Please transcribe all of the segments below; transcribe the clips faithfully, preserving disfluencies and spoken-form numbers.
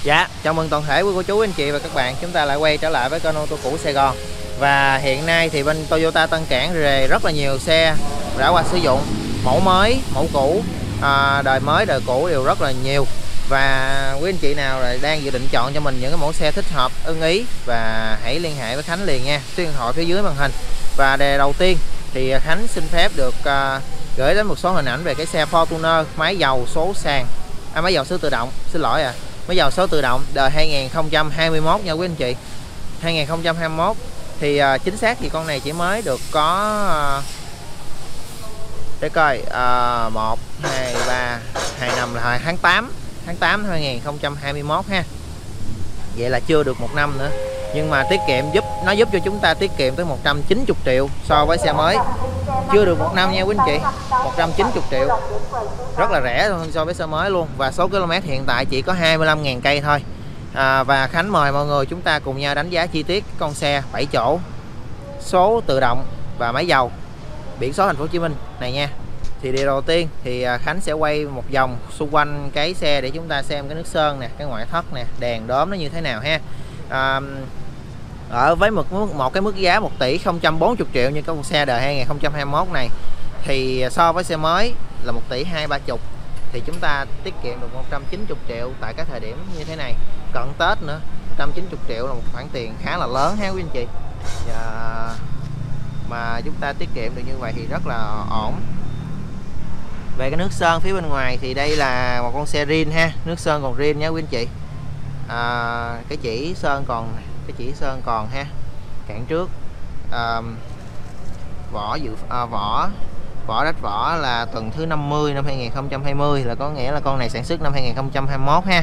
Dạ, chào mừng toàn thể quý cô chú anh chị và các bạn, chúng ta lại quay trở lại với kênh ô tô cũ Sài Gòn. Và hiện nay thì bên Toyota Tân Cảng rề rất là nhiều xe đã qua sử dụng, mẫu mới, mẫu cũ, à, đời mới, đời cũ đều rất là nhiều. Và quý anh chị nào là đang dự định chọn cho mình những cái mẫu xe thích hợp, ưng ý và hãy liên hệ với Khánh liền nha, số điện thoại phía dưới màn hình. Và đề đầu tiên thì Khánh xin phép được uh, gửi đến một số hình ảnh về cái xe Fortuner máy dầu số sàn, à, máy dầu số tự động, xin lỗi à máy dầu số tự động đời hai nghìn không trăm hai mươi mốt nha quý anh chị. hai nghìn không trăm hai mươi mốt thì uh, chính xác thì con này chỉ mới được có uh, để coi uh, một, hai, ba, hai năm là tháng tám tháng tám hai nghìn không trăm hai mươi mốt ha. Vậy là chưa được một năm nữa, nhưng mà tiết kiệm giúp nó giúp cho chúng ta tiết kiệm tới một trăm chín mươi triệu so với xe mới. Chưa được một năm nha quý anh chị, một trăm chín mươi triệu, rất là rẻ hơn so với xe mới luôn. Và số km hiện tại chỉ có hai mươi lăm nghìn cây thôi. à, Và Khánh mời mọi người chúng ta cùng nhau đánh giá chi tiết con xe bảy chỗ, số tự động và máy dầu, biển số thành phố Hồ Chí Minh này nha. Thì điều đầu tiên thì Khánh sẽ quay một vòng xung quanh cái xe để chúng ta xem cái nước sơn nè, cái ngoại thất nè, đèn đóm nó như thế nào ha. à, Ở với một, một cái mức giá một tỷ không trăm bốn mươi triệu như con xe đời hai nghìn không trăm hai mươi mốt này, thì so với xe mới là một tỷ hai ba chục, thì chúng ta tiết kiệm được một trăm chín mươi triệu tại cái thời điểm như thế này, cận Tết nữa. Một trăm chín mươi triệu là một khoản tiền khá là lớn ha quý anh chị. Và mà chúng ta tiết kiệm được như vậy thì rất là ổn. Về cái nước sơn phía bên ngoài thì đây là một con xe rin ha, nước sơn còn rin nha quý anh chị. à, cái chỉ sơn còn cái chỉ sơn còn ha. Cản trước, à, vỏ dự à, vỏ vỏ đất vỏ là tuần thứ năm mươi năm hai nghìn không trăm hai mươi, là có nghĩa là con này sản xuất năm hai nghìn không trăm hai mươi mốt ha.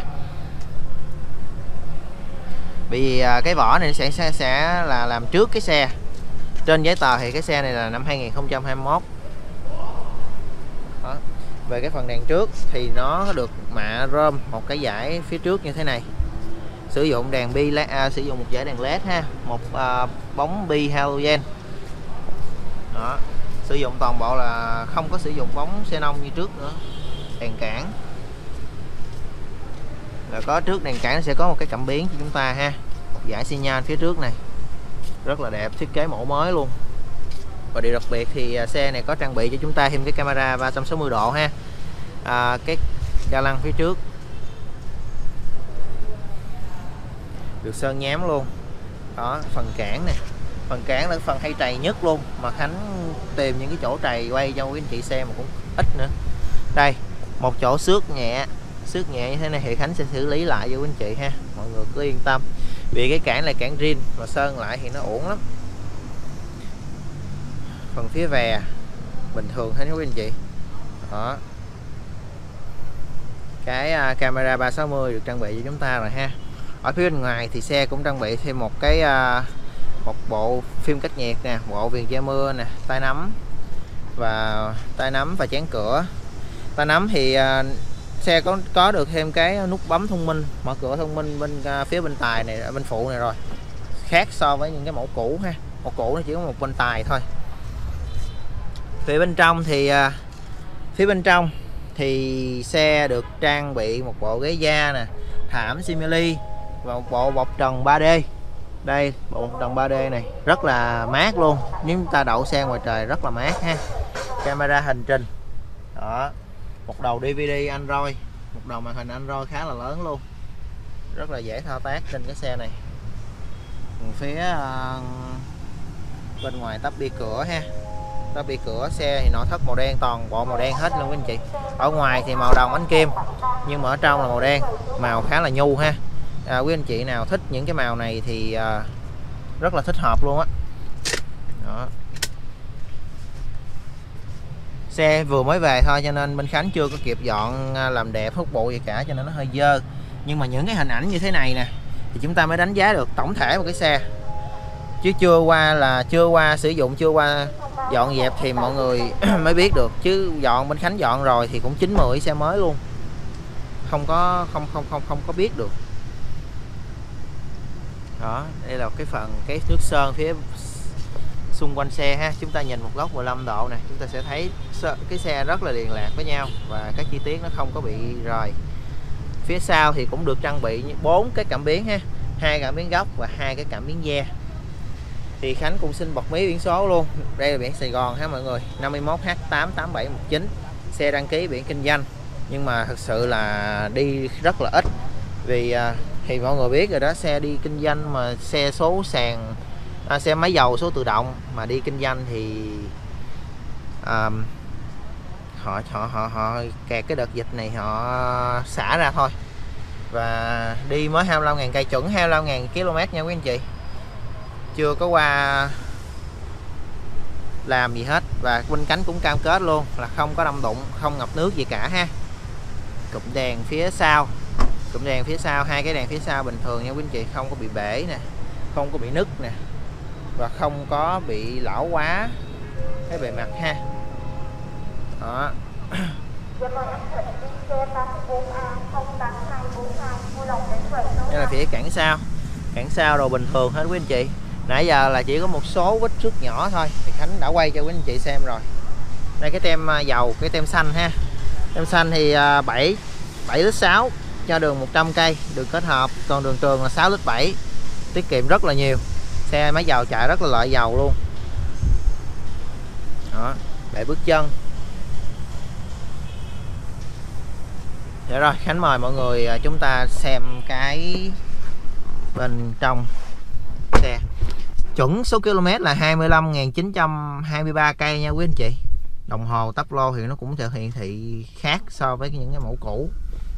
Vì à, cái vỏ này sẽ, sẽ sẽ là làm trước cái xe. Trên giấy tờ thì cái xe này là năm hai nghìn không trăm hai mươi mốt. Đó. Về cái phần đèn trước thì nó được mạ rơm một cái dải phía trước như thế này, sử dụng đèn bi à, sử dụng một dải đèn led ha, một à, bóng bi halogen. Đó. Sử dụng toàn bộ là không có sử dụng bóng xenon như trước nữa. Đèn cản, rồi có trước đèn cản sẽ có một cái cảm biến cho chúng ta ha, một dải xi nhan phía trước này, rất là đẹp, thiết kế mẫu mới luôn. Và điều đặc biệt thì xe này có trang bị cho chúng ta thêm cái camera ba trăm sáu mươi độ ha. à, cái ga lăng phía trước được sơn nhám luôn. Đó, phần cản nè, phần cản là phần hay trầy nhất luôn, mà Khánh tìm những cái chỗ trầy quay cho quý anh chị xem mà cũng ít nữa. Đây, một chỗ xước nhẹ, xước nhẹ như thế này thì Khánh sẽ xử lý lại cho quý anh chị ha, mọi người cứ yên tâm. Vì cái cản này cản rin mà sơn lại thì nó uổng lắm. Phần phía vè bình thường hết quý anh chị. Đó, cái uh, camera ba sáu mươi được trang bị cho chúng ta rồi ha. Ở phía bên ngoài thì xe cũng trang bị thêm một cái uh, một bộ phim cách nhiệt nè, bộ viền che mưa nè, tay nắm và tay nắm và chén cửa. Tay nắm thì uh, xe có có được thêm cái nút bấm thông minh, mở cửa thông minh bên uh, phía bên tài này, bên phụ này rồi, khác so với những cái mẫu cũ ha. Mẫu cũ nó chỉ có một bên tài thôi. Phía bên trong thì uh, phía bên trong thì xe được trang bị một bộ ghế da nè, thảm simili và một bộ bọc trần ba D. Đây, bộ bọc trần ba D này rất là mát luôn, nếu chúng ta đậu xe ngoài trời rất là mát ha. Camera hành trình. Đó, một đầu đê vê đê Android, một đầu màn hình Android khá là lớn luôn, rất là dễ thao tác trên cái xe này. Phía uh, bên ngoài tắp bi cửa ha, tắp bi cửa xe thì nội thất màu đen, toàn bộ màu đen hết luôn quý anh chị. Ở ngoài thì màu đồng ánh kim, nhưng mà ở trong là màu đen, màu khá là nhu ha. À, quý anh chị nào thích những cái màu này thì uh, rất là thích hợp luôn á. Đó. Xe vừa mới về thôi cho nên bên Khánh chưa có kịp dọn làm đẹp hút bụi gì cả, cho nên nó hơi dơ. Nhưng mà những cái hình ảnh như thế này nè thì chúng ta mới đánh giá được tổng thể một cái xe, chứ chưa qua là chưa qua sử dụng, chưa qua dọn dẹp thì mọi người mới biết được. Chứ dọn bên Khánh dọn rồi thì cũng chín mười xe mới luôn, không có không không không không có biết được. Đó, đây là cái phần cái nước sơn phía xung quanh xe ha. Chúng ta nhìn một góc mười lăm độ này, chúng ta sẽ thấy cái xe rất là liền lạc với nhau và các chi tiết nó không có bị rời. Phía sau thì cũng được trang bị bốn cái cảm biến ha, hai cảm biến góc và hai cái cảm biến ve. Thì Khánh cũng xin bật mí biển số luôn. Đây là biển Sài Gòn ha mọi người, năm mươi mốt H tám tám bảy một chín. Xe đăng ký biển kinh doanh, nhưng mà thật sự là đi rất là ít. Vì à, thì mọi người biết rồi đó, xe đi kinh doanh mà xe số sàn à, xe máy dầu số tự động mà đi kinh doanh thì à, họ họ họ họ kẹt cái đợt dịch này họ xả ra thôi. Và đi mới hai mươi lăm nghìn cây, chuẩn hai mươi lăm nghìn ki lô mét nha quý anh chị, chưa có qua làm gì hết. Và bên cánh cũng cam kết luôn là không có đâm đụng, không ngập nước gì cả ha. Cụm đèn phía sau, cụm đèn phía sau, hai cái đèn phía sau bình thường nha quý anh chị, không có bị bể nè, không có bị nứt nè, và không có bị lão quá cái bề mặt ha. Đó. Đây là phía cản sau, cản sau đồ bình thường hết quý anh chị. Nãy giờ là chỉ có một số vết xước nhỏ thôi thì Khánh đã quay cho quý anh chị xem rồi. Đây cái tem dầu, cái tem xanh ha. Tem xanh thì bảy lít sáu cho đường một trăm cây, đường kết hợp, còn đường trường là sáu lít bảy, tiết kiệm rất là nhiều. Xe máy dầu chạy rất là lợi dầu luôn. Đó, để bước chân. Dạ rồi, Khánh mời mọi người chúng ta xem cái bên trong xe. Chuẩn số km là hai mươi lăm nghìn chín trăm hai mươi ba cây nha quý anh chị. Đồng hồ tắp lô thì nó cũng sẽ hiển thị khác so với những cái mẫu cũ.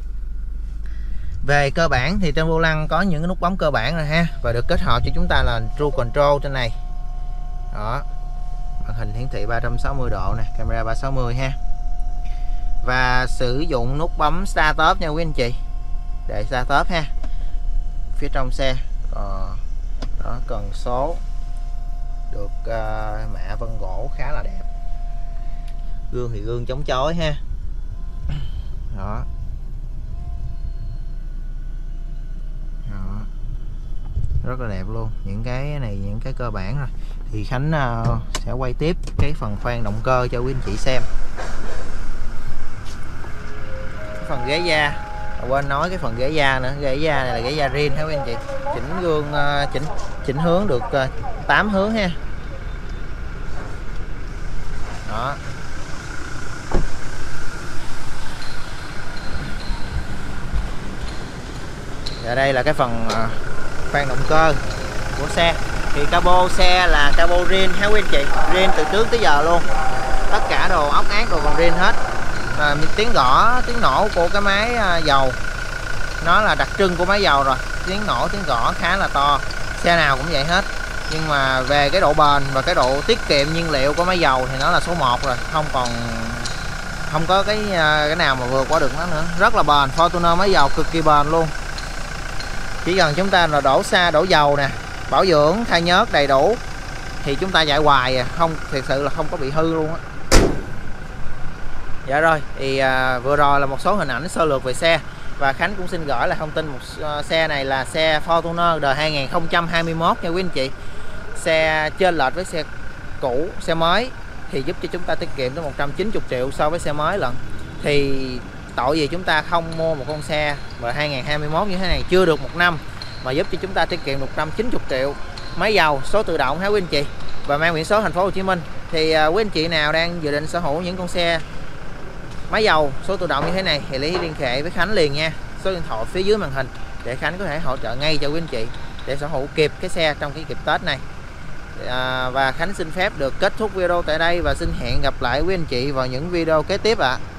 Về cơ bản thì trên vô lăng có những cái nút bấm cơ bản rồi ha, và được kết hợp cho chúng ta là Cruise Control trên này. Đó, màn hình hiển thị ba trăm sáu mươi độ nè, camera ba trăm sáu mươi ha. Và sử dụng nút bấm Start Stop nha quý anh chị, để Start Stop ha. Phía trong xe còn đó, cần số được uh, mạ vân gỗ khá là đẹp. Gương thì gương chống chói ha. Đó. Đó, rất là đẹp luôn. Những cái này những cái cơ bản rồi thì Khánh uh, sẽ quay tiếp cái phần khoang động cơ cho quý anh chị xem. Cái phần ghế da, quên nói cái phần ghế da nữa. Ghế da này là ghế da riêng ha quý anh chị, chỉnh gương uh, chỉnh chỉnh hướng được uh, tám hướng ha. Đó. Và đây là cái phần uh, khoang động cơ của xe. Thì cabo xe là cabo riêng ha quý anh chị, riêng từ trước tới giờ luôn. Tất cả đồ ốc ác đồ còn riêng hết. À, tiếng gõ, tiếng nổ của cái máy uh, dầu nó là đặc trưng của máy dầu rồi. Tiếng nổ, tiếng gõ khá là to. Xe nào cũng vậy hết. Nhưng mà về cái độ bền và cái độ tiết kiệm nhiên liệu của máy dầu thì nó là số một rồi, không còn không có cái cái nào mà vượt qua được nó nữa. Rất là bền, Fortuner máy dầu cực kỳ bền luôn. Chỉ cần chúng ta là đổ xa đổ dầu nè, bảo dưỡng thay nhớt đầy đủ thì chúng ta chạy hoài à, không thực sự là không có bị hư luôn á. Dạ rồi, thì à, vừa rồi là một số hình ảnh sơ lược về xe. Và Khánh cũng xin gửi là thông tin một uh, xe này là xe Fortuner đời hai nghìn không trăm hai mươi mốt nha quý anh chị. Xe trên lệch với xe cũ, xe mới thì giúp cho chúng ta tiết kiệm tới một trăm chín mươi triệu so với xe mới lận. Thì tội gì chúng ta không mua một con xe đời hai nghìn không trăm hai mươi mốt như thế này chưa được một năm mà giúp cho chúng ta tiết kiệm một trăm chín mươi triệu. Máy dầu số tự động hả quý anh chị, và mang biển số thành phố Hồ Chí Minh. Thì uh, quý anh chị nào đang dự định sở hữu những con xe máy dầu số tự động như thế này thì lấy liên hệ với Khánh liền nha. Số điện thoại phía dưới màn hình để Khánh có thể hỗ trợ ngay cho quý anh chị để sở hữu kịp cái xe trong cái dịp Tết này. À, và Khánh xin phép được kết thúc video tại đây và xin hẹn gặp lại quý anh chị vào những video kế tiếp ạ. À.